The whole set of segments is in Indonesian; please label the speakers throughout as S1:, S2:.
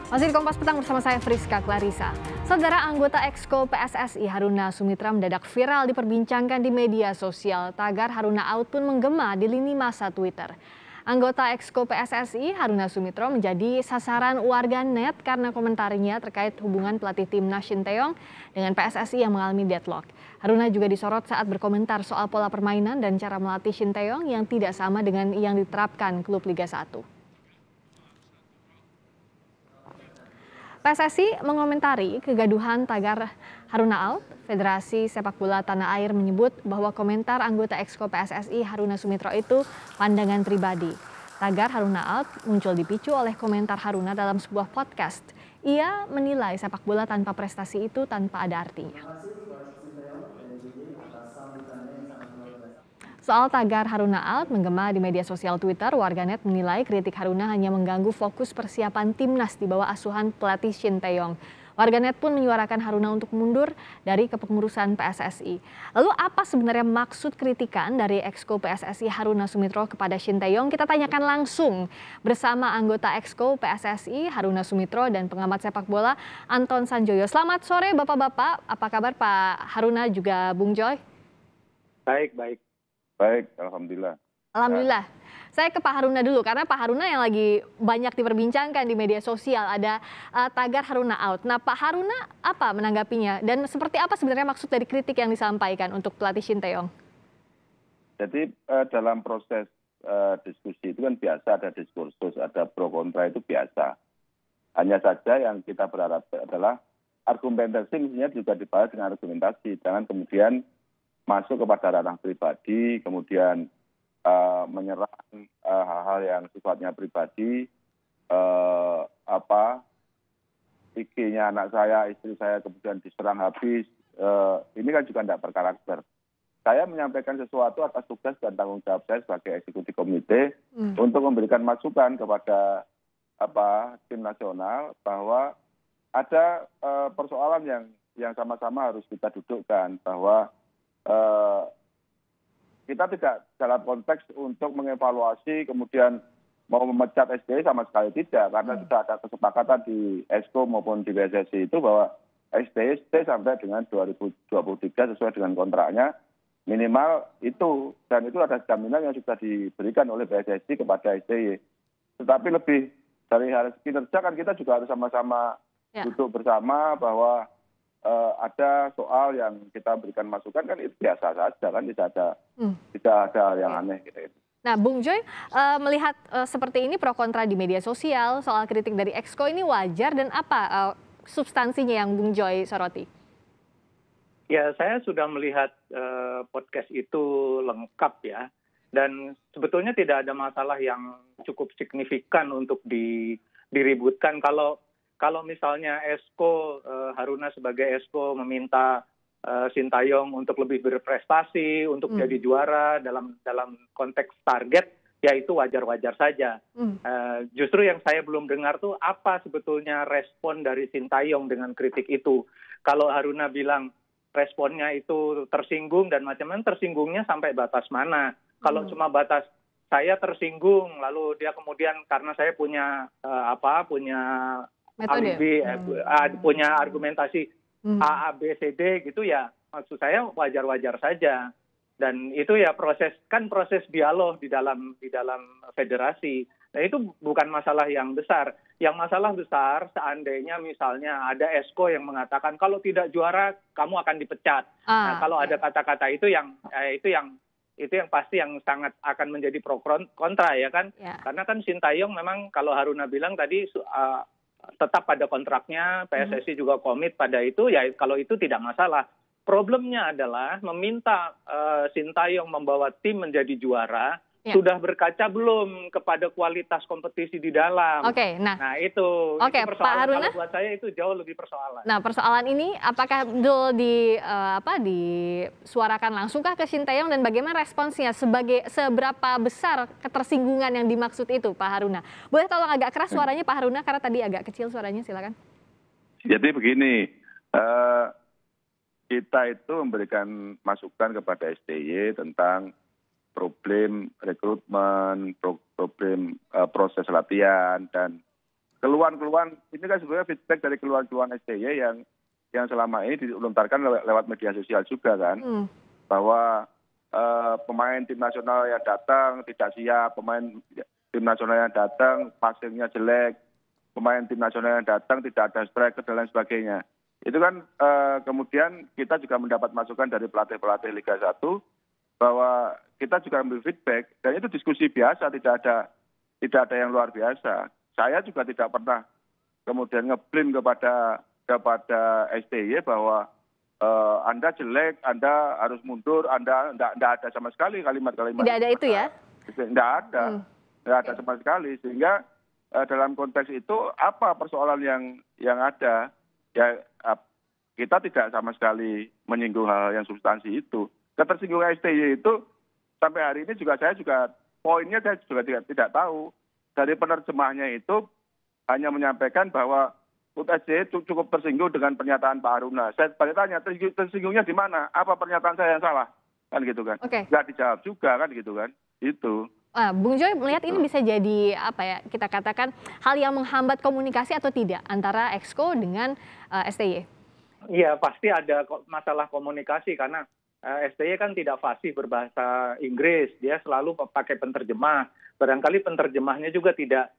S1: Masih di Kompas Petang bersama saya Friska Clarissa. Saudara anggota Exco PSSI Haruna Sumitra mendadak viral diperbincangkan di media sosial. Tagar Haruna out pun menggema di lini masa Twitter. Anggota Exco PSSI Haruna Sumitra menjadi sasaran warganet karena komentarnya terkait hubungan pelatih timnas Shin Tae-yong dengan PSSI yang mengalami deadlock. Haruna juga disorot saat berkomentar soal pola permainan dan cara melatih Shin Tae-yong yang tidak sama dengan yang diterapkan klub Liga 1. PSSI mengomentari kegaduhan tagar Haruna out. Federasi Sepak Bola Tanah Air menyebut bahwa komentar anggota Exco PSSI Haruna Sumitra itu pandangan pribadi. Tagar Haruna out muncul dipicu oleh komentar Haruna dalam sebuah podcast. Ia menilai sepak bola tanpa prestasi itu tanpa ada artinya. Soal tagar Haruna out menggema di media sosial Twitter, warganet menilai kritik Haruna hanya mengganggu fokus persiapan timnas di bawah asuhan pelatih Shin Tae-yong. Warganet pun menyuarakan Haruna untuk mundur dari kepengurusan PSSI. Lalu apa sebenarnya maksud kritikan dari Exco PSSI Haruna Sumitra kepada Shin Tae-yong? Kita tanyakan langsung bersama anggota Exco PSSI Haruna Sumitra dan pengamat sepak bola Anton Sanjoyo. Selamat sore Bapak-bapak, apa kabar Pak Haruna juga Bung Joy?
S2: Baik. Baik, alhamdulillah.
S1: Alhamdulillah. Saya ke Pak Haruna dulu karena Pak Haruna yang lagi banyak diperbincangkan di media sosial ada tagar Haruna out. Nah, Pak Haruna apa menanggapinya dan seperti apa sebenarnya maksud dari kritik yang disampaikan untuk pelatih Shin Tae-yong?
S2: Jadi dalam proses diskusi itu kan biasa ada diskursus, ada pro kontra itu biasa. Hanya saja yang kita berharap adalah argumentasi mestinya juga dibahas dengan argumentasi. Jangan kemudian masuk kepada ranah pribadi, kemudian menyerang hal-hal yang sifatnya pribadi, IG-nya anak saya, istri saya kemudian diserang habis, ini kan juga tidak berkarakter. Saya menyampaikan sesuatu atas tugas dan tanggung jawab saya sebagai eksekutif komite untuk memberikan masukan kepada tim nasional bahwa ada persoalan yang sama-sama harus kita dudukkan bahwa kita tidak dalam konteks untuk mengevaluasi kemudian mau memecat SBY sama sekali tidak, karena sudah ada kesepakatan di Exco maupun di PSSI itu bahwa SBY stay sampai dengan 2023 sesuai dengan kontraknya minimal itu, dan itu ada jaminan yang sudah diberikan oleh PSSI kepada SBY. Tetapi lebih dari hal kinerja kan kita juga harus sama-sama duduk bersama bahwa ada soal yang kita berikan masukan kan itu biasa saja kan, tidak ada hal yang aneh gitu.
S1: Nah, Bung Joy melihat seperti ini pro kontra di media sosial soal kritik dari Exco ini wajar dan apa substansinya yang Bung Joy soroti?
S3: Ya, saya sudah melihat podcast itu lengkap ya, dan sebetulnya tidak ada masalah yang cukup signifikan untuk diributkan. Kalau misalnya Exco, Haruna sebagai Exco meminta Shin Tae-yong untuk lebih berprestasi, untuk jadi juara dalam konteks target, ya itu wajar-wajar saja. Justru yang saya belum dengar tuh apa sebetulnya respon dari Shin Tae-yong dengan kritik itu. Kalau Haruna bilang responnya itu tersinggung dan macam-macam, tersinggungnya sampai batas mana? Kalau cuma batas saya tersinggung, lalu dia kemudian karena saya punya alibi, punya argumentasi A, B, C, D gitu ya, maksud saya wajar-wajar saja. Dan itu ya proses dialog di dalam federasi. Nah itu bukan masalah yang besar. Yang masalah besar seandainya misalnya ada Exco yang mengatakan kalau tidak juara kamu akan dipecat. Nah kalau ada kata-kata itu yang pasti yang sangat akan menjadi pro kontra ya kan. Karena kan Shin Tae-yong memang kalau Haruna bilang tadi tetap pada kontraknya, PSSI juga komit pada itu, ya kalau itu tidak masalah. Problemnya adalah meminta Shin Tae-yong membawa tim menjadi juara, sudah berkaca belum kepada kualitas kompetisi di dalam.
S1: Nah
S3: itu persoalan.
S1: Pak Haruna,
S3: kalau buat saya itu jauh lebih persoalan.
S1: Nah persoalan ini apakah betul disuarakan langsungkah ke Shin Tae-yong dan bagaimana responsnya seberapa besar ketersinggungan yang dimaksud itu Pak Haruna? Boleh tolong agak keras suaranya Pak Haruna karena tadi agak kecil suaranya, silakan.
S2: Jadi begini, kita itu memberikan masukan kepada SBY tentang problem rekrutmen, problem proses latihan, dan keluhan-keluhan ini kan sebenarnya feedback dari keluhan-keluhan STY yang selama ini dilontarkan lewat media sosial juga kan, bahwa pemain tim nasional yang datang tidak siap, pemain tim nasional yang datang passingnya jelek, pemain tim nasional yang datang tidak ada striker dan lain sebagainya. Itu kan kemudian kita juga mendapat masukan dari pelatih-pelatih Liga 1 bahwa kita juga ambil feedback dan itu diskusi biasa, tidak ada yang luar biasa. Saya juga tidak pernah kemudian ngeblame kepada STY bahwa Anda jelek, Anda harus mundur, Anda tidak ada sama sekali kalimat-kalimat.
S1: Tidak ada itu ya?
S2: Tidak ada sama sekali. Sehingga dalam konteks itu apa persoalan yang ada? Ya kita tidak sama sekali menyinggung hal yang substansi itu. Ketersinggungan STY itu sampai hari ini saya juga poinnya saya juga tidak tahu. Dari penerjemahnya itu hanya menyampaikan bahwa STY cukup tersinggung dengan pernyataan Pak Haruna. Saya tanya, tersinggungnya di mana? Apa pernyataan saya yang salah? Kan gitu kan. Nggak dijawab juga kan gitu kan. Itu.
S1: Bung Joy melihat ini bisa jadi apa ya, kita katakan hal yang menghambat komunikasi atau tidak antara Exco dengan STY?
S3: Iya, pasti ada masalah komunikasi karena STY kan tidak fasih berbahasa Inggris, dia selalu pakai penterjemah. Barangkali penterjemahnya juga tidak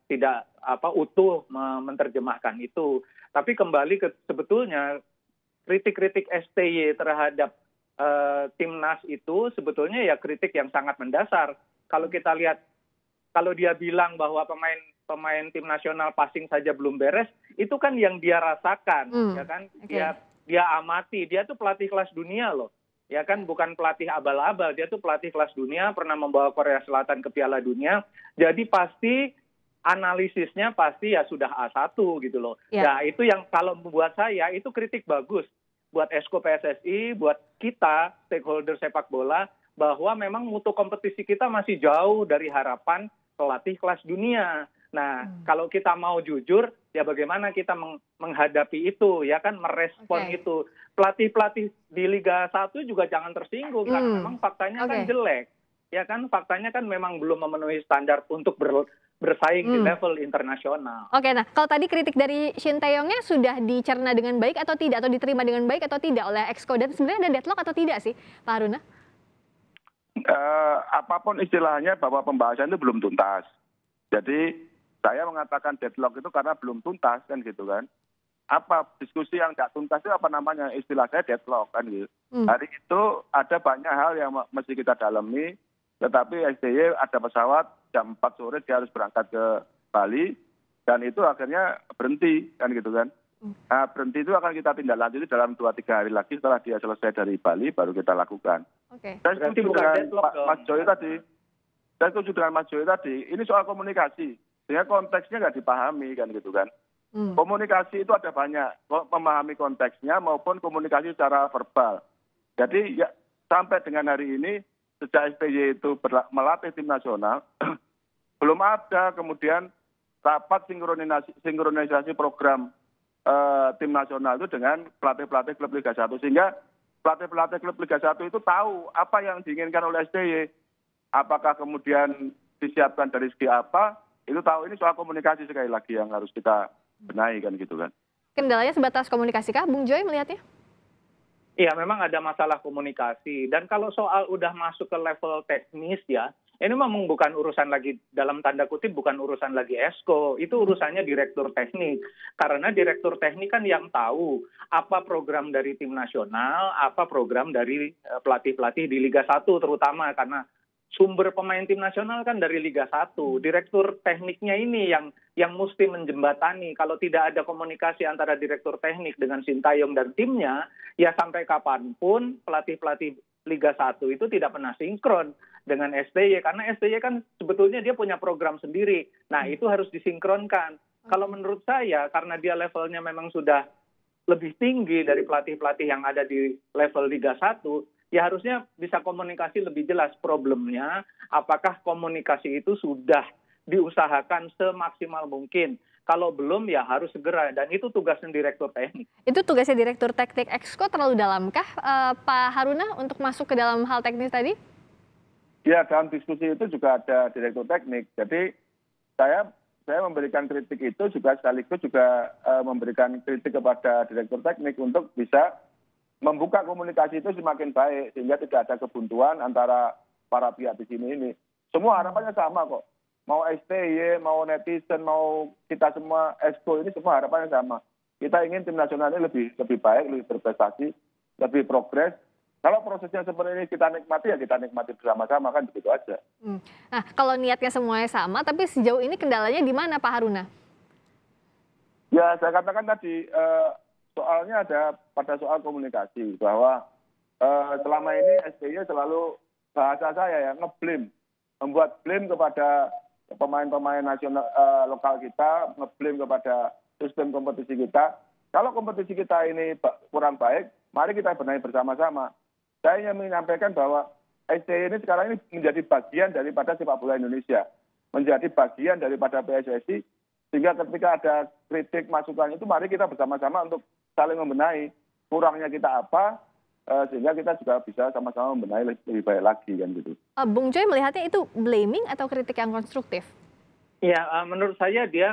S3: utuh menerjemahkan itu. Tapi kembali ke sebetulnya kritik-kritik STY terhadap timnas itu sebetulnya ya kritik yang sangat mendasar. Kalau kita lihat, kalau dia bilang bahwa pemain tim nasional passing saja belum beres, itu kan yang dia rasakan, ya kan? Dia amati, dia tuh pelatih kelas dunia loh. Ya kan, bukan pelatih abal-abal, dia tuh pelatih kelas dunia, pernah membawa Korea Selatan ke Piala Dunia. Jadi pasti analisisnya pasti ya sudah A1 gitu loh. Ya itu yang kalau buat saya itu kritik bagus buat Exco PSSI, buat kita stakeholder sepak bola, bahwa memang mutu kompetisi kita masih jauh dari harapan pelatih kelas dunia. Nah, kalau kita mau jujur, ya bagaimana kita menghadapi itu, ya kan, merespon itu. Pelatih-pelatih di Liga 1 juga jangan tersinggung, karena memang faktanya kan jelek. Ya kan, faktanya kan memang belum memenuhi standar untuk bersaing di level internasional.
S1: Nah kalau tadi kritik dari Shin Tae-yongnya sudah dicerna dengan baik atau tidak, atau diterima dengan baik atau tidak oleh Exco, dan sebenarnya ada deadlock atau tidak sih, Pak Haruna?
S2: Apapun istilahnya bahwa pembahasan itu belum tuntas. Jadi saya mengatakan deadlock itu karena belum tuntas kan gitu kan. Apa diskusi yang tidak tuntas itu apa namanya? Istilah saya deadlock kan gitu. Hari itu ada banyak hal yang mesti kita dalami, tetapi STY ada pesawat jam 4 sore dia harus berangkat ke Bali dan itu akhirnya berhenti kan gitu kan. Nah, berhenti itu akan kita tindak lanjuti dalam 2-3 hari lagi setelah dia selesai dari Bali baru kita lakukan. Saya setuju dengan Mas Joy tadi. Saya setuju dengan Mas Joy tadi. Ini soal komunikasi. Sehingga konteksnya nggak dipahami kan gitu kan. Komunikasi itu ada banyak, memahami konteksnya maupun komunikasi secara verbal. Jadi ya, sampai dengan hari ini sejak STY itu melatih tim nasional, belum ada kemudian rapat sinkronisasi program tim nasional itu dengan pelatih-pelatih klub Liga 1. Sehingga pelatih-pelatih klub Liga 1 itu tahu apa yang diinginkan oleh STY. Apakah kemudian disiapkan dari segi apa, itu tahu. Ini soal komunikasi sekali lagi yang harus kita benahi kan gitu kan.
S1: Kendalanya sebatas komunikasi kah, Bung Joy melihatnya?
S3: Iya, memang ada masalah komunikasi. Dan kalau soal udah masuk ke level teknis ya, ini memang bukan urusan lagi, dalam tanda kutip bukan urusan lagi Exco, itu urusannya direktur teknik. Karena direktur teknik kan yang tahu apa program dari tim nasional, apa program dari pelatih-pelatih di Liga 1 terutama, karena sumber pemain tim nasional kan dari Liga 1. Direktur tekniknya ini yang mesti menjembatani. Kalau tidak ada komunikasi antara direktur teknik dengan Shin Tae-yong dan timnya, ya sampai kapanpun pelatih-pelatih Liga 1 itu tidak pernah sinkron dengan STY. Karena STY kan sebetulnya dia punya program sendiri. Nah, itu harus disinkronkan. Kalau menurut saya, karena dia levelnya memang sudah lebih tinggi dari pelatih-pelatih yang ada di level Liga 1, ya harusnya bisa komunikasi lebih jelas problemnya, apakah komunikasi itu sudah diusahakan semaksimal mungkin. Kalau belum ya harus segera, dan itu tugasnya direktur teknik.
S1: Itu tugasnya direktur teknik Exco terlalu dalamkah, Pak Haruna, untuk masuk ke dalam hal teknis tadi?
S2: Ya, dalam diskusi itu juga ada direktur teknik. Jadi saya saya memberikan kritik itu juga sekaligus juga memberikan kritik kepada direktur teknik untuk bisa membuka komunikasi itu semakin baik sehingga tidak ada kebuntuan antara para pihak di sini ini. Semua harapannya sama kok. Mau STY, mau netizen, mau kita semua EXCO ini semua harapannya sama. Kita ingin tim nasional ini lebih baik, lebih berprestasi, lebih progres. Kalau prosesnya seperti ini kita nikmati, ya kita nikmati bersama-sama, kan begitu aja.
S1: Nah, kalau niatnya semuanya sama, tapi sejauh ini kendalanya di mana, Pak Haruna?
S2: Ya, saya katakan tadi, soalnya ada pada soal komunikasi, bahwa selama ini SBY selalu bahasa saya ya, ngeblame, membuat blame kepada pemain-pemain nasional lokal kita, ngeblame kepada sistem kompetisi kita. Kalau kompetisi kita ini kurang baik, mari kita benahi bersama-sama. Saya ingin menyampaikan bahwa STY ini sekarang ini menjadi bagian daripada sepak bola Indonesia, menjadi bagian daripada PSSI, sehingga ketika ada kritik masukan itu mari kita bersama-sama untuk saling membenahi kurangnya kita apa, sehingga kita juga bisa sama-sama membenahi lebih baik lagi kan gitu.
S1: Bung Joy melihatnya itu blaming atau kritik yang konstruktif?
S3: Ya, menurut saya dia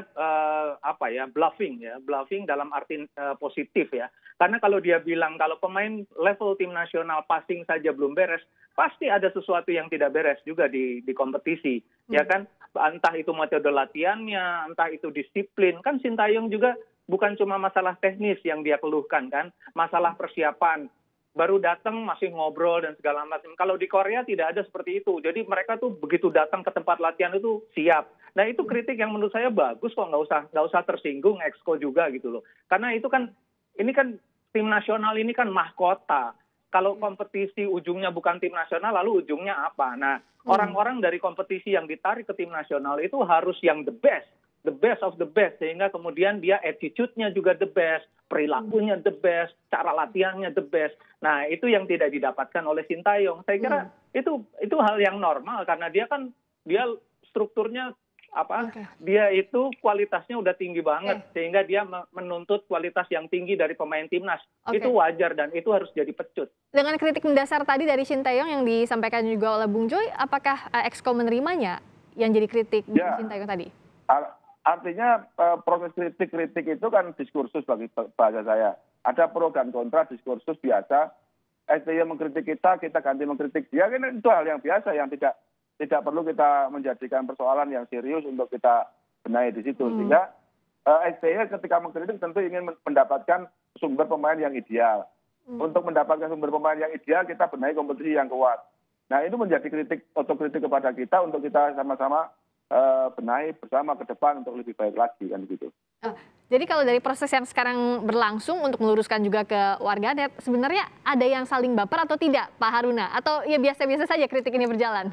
S3: bluffing dalam arti positif ya. Karena kalau dia bilang kalau pemain level tim nasional passing saja belum beres, pasti ada sesuatu yang tidak beres juga di kompetisi, ya kan? Entah itu metode latihannya, entah itu disiplin. Kan Sintayong juga bukan cuma masalah teknis yang dia keluhkan kan, masalah persiapan. Baru datang masih ngobrol dan segala macam. Kalau di Korea tidak ada seperti itu. Jadi mereka tuh begitu datang ke tempat latihan itu siap. Nah itu kritik yang menurut saya bagus kok, nggak usah tersinggung EXCO juga gitu loh. Karena itu kan ini kan tim nasional ini kan mahkota. Kalau kompetisi ujungnya bukan tim nasional lalu ujungnya apa? Nah orang-orang dari kompetisi yang ditarik ke tim nasional itu harus yang the best of the best, sehingga kemudian dia attitude-nya juga the best, perilakunya the best, cara latihannya the best. Nah, itu yang tidak didapatkan oleh Sintayong. Saya kira itu hal yang normal karena dia strukturnya dia itu kualitasnya udah tinggi banget sehingga dia menuntut kualitas yang tinggi dari pemain timnas. Itu wajar dan itu harus jadi pecut.
S1: Dengan kritik mendasar tadi dari Sintayong yang disampaikan juga oleh Bung Joy, apakah EXCO menerimanya yang jadi kritik Sintayong tadi?
S2: Artinya proses kritik itu kan diskursus bagi bahasa saya. Ada pro dan kontra, diskursus biasa. STY mengkritik kita ganti mengkritik dia. Kan itu hal yang biasa yang tidak perlu kita menjadikan persoalan yang serius untuk kita benahi di situ. Sehingga STY ketika mengkritik tentu ingin mendapatkan sumber pemain yang ideal. Untuk mendapatkan sumber pemain yang ideal kita benahi kompetisi yang kuat. Nah itu menjadi otokritik kepada kita untuk kita sama-sama benahi bersama ke depan untuk lebih baik lagi kan gitu.
S1: Jadi kalau dari proses yang sekarang berlangsung untuk meluruskan juga ke warganet, sebenarnya ada yang saling baper atau tidak, Pak Haruna? Atau ya biasa-biasa saja kritik ini berjalan?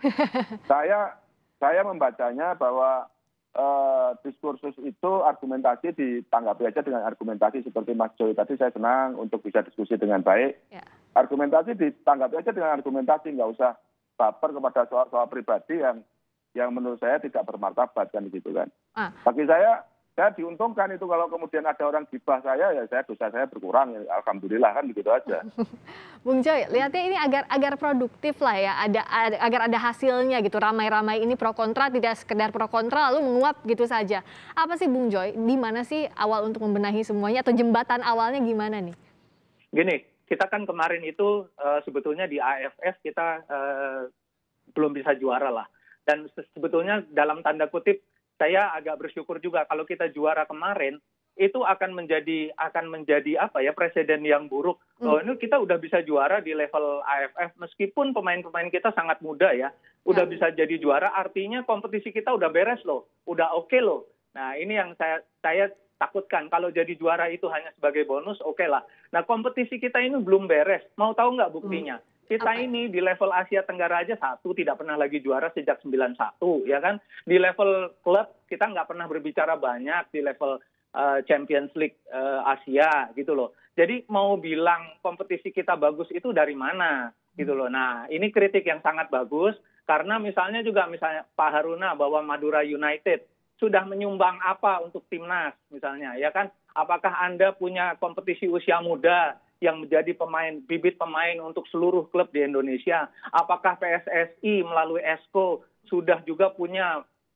S2: Saya membacanya bahwa diskursus itu argumentasi ditanggapi aja dengan argumentasi seperti Mas Joy tadi. Saya senang untuk bisa diskusi dengan baik. Ya. Argumentasi ditanggapi aja dengan argumentasi, nggak usah baper kepada soal-soal pribadi yang menurut saya tidak bermartabat kan gitu kan. Bagi saya diuntungkan itu kalau kemudian ada orang gibah saya, ya dosa saya berkurang, ya alhamdulillah kan begitu aja.
S1: Bung Joy, lihatnya ini agar produktif lah ya, agar ada hasilnya gitu. Ramai-ramai ini pro kontra, tidak sekedar pro kontra lalu menguap gitu saja. Apa sih Bung Joy, di mana sih awal untuk membenahi semuanya atau jembatan awalnya gimana nih?
S3: Gini, kita kan kemarin itu sebetulnya di AFF kita belum bisa juara lah. Dan sebetulnya dalam tanda kutip saya agak bersyukur juga kalau kita juara kemarin itu akan menjadi presiden yang buruk. Ini kita udah bisa juara di level AFF meskipun pemain-pemain kita sangat muda ya. Udah bisa jadi juara artinya kompetisi kita udah beres loh, udah oke loh. Nah, ini yang saya takutkan kalau jadi juara itu hanya sebagai bonus, oke lah. Nah, kompetisi kita ini belum beres. Mau tahu nggak buktinya? Kita ini di level Asia Tenggara aja tidak pernah lagi juara sejak 91, ya kan? Di level klub kita nggak pernah berbicara banyak di level Champions League Asia gitu loh. Jadi mau bilang kompetisi kita bagus itu dari mana gitu loh. Nah ini kritik yang sangat bagus karena misalnya Pak Haruna bahwa Madura United sudah menyumbang apa untuk timnas misalnya, ya kan? Apakah Anda punya kompetisi usia muda yang menjadi bibit pemain untuk seluruh klub di Indonesia? Apakah PSSI melalui EXCO sudah juga punya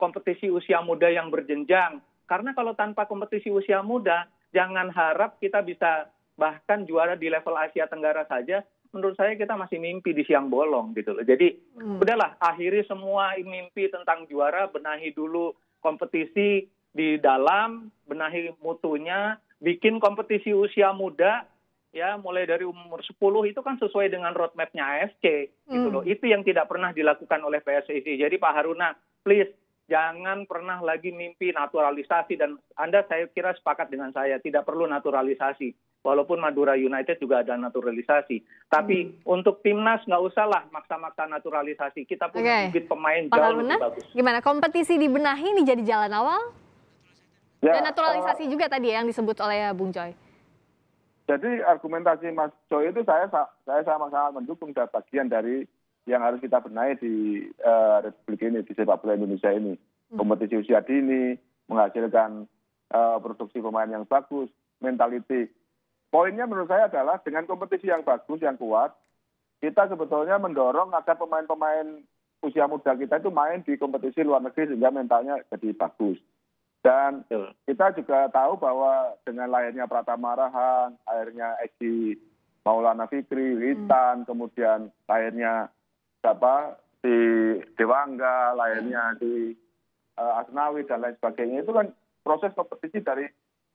S3: kompetisi usia muda yang berjenjang. Karena kalau tanpa kompetisi usia muda, jangan harap kita bisa bahkan juara di level Asia Tenggara saja. Menurut saya kita masih mimpi di siang bolong gitu loh. Jadi udahlah, akhiri semua mimpi tentang juara, benahi dulu kompetisi di dalam, benahi mutunya, bikin kompetisi usia muda, ya mulai dari umur 10 itu kan sesuai dengan roadmap-nya AFC gitu loh. Itu yang tidak pernah dilakukan oleh PSSI. Jadi Pak Haruna, please jangan pernah lagi mimpi naturalisasi, dan Anda saya kira sepakat dengan saya, tidak perlu naturalisasi. Walaupun Madura United juga ada naturalisasi. Tapi untuk timnas nggak usah lah maksa-maksa naturalisasi. Kita punya bibit pemain
S1: Pak
S3: jauh
S1: Haruna,
S3: lebih bagus.
S1: gimana kompetisi dibenahi ini jadi jalan awal?
S2: Ya,
S1: Dan naturalisasi juga tadi yang disebut oleh Bung Joy.
S2: jadi argumentasi Mas Joy itu saya sama-sama mendukung, dan bagian dari yang harus kita benahi di Republik ini, di sepak bola Indonesia ini. Kompetisi usia dini, menghasilkan produksi pemain yang bagus, mentality. Poinnya menurut saya adalah dengan kompetisi yang bagus, yang kuat, kita sebetulnya mendorong agar pemain-pemain usia muda kita itu main di kompetisi luar negeri sehingga mentalnya jadi bagus. Dan kita juga tahu bahwa dengan lahirnya Pratama Arhan, lahirnya Egi Maulana Fikri, Witan, kemudian lahirnya di Dewangga, lahirnya di Asnawi dan lain sebagainya, itu kan proses kompetisi dari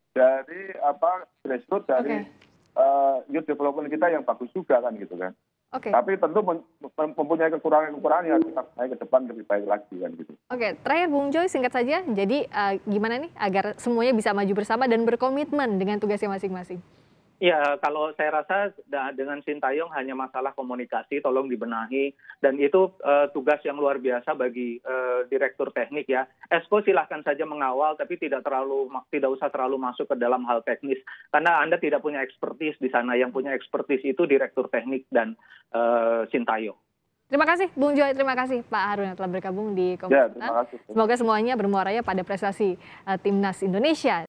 S2: grassroots, dari youth development kita yang bagus juga kan gitu kan. Tapi tentu mempunyai kekurangan yang kita naik ke depan lebih baik lagi kan gitu.
S1: Terakhir Bung Joy singkat saja. Jadi gimana nih agar semuanya bisa maju bersama dan berkomitmen dengan tugasnya masing-masing?
S3: Ya, kalau saya rasa dengan Sintayong hanya masalah komunikasi, tolong dibenahi, dan itu tugas yang luar biasa bagi direktur teknik ya. Esko silahkan saja mengawal, tapi tidak usah terlalu masuk ke dalam hal teknis, karena Anda tidak punya ekspertis di sana. Yang punya ekspertis itu direktur teknik dan Sintayong.
S1: Terima kasih Bung Joy, terima kasih Pak Haruna telah bergabung di Kompas.
S2: Ya, terima kasih.
S1: Semoga semuanya bermuara pada prestasi timnas Indonesia.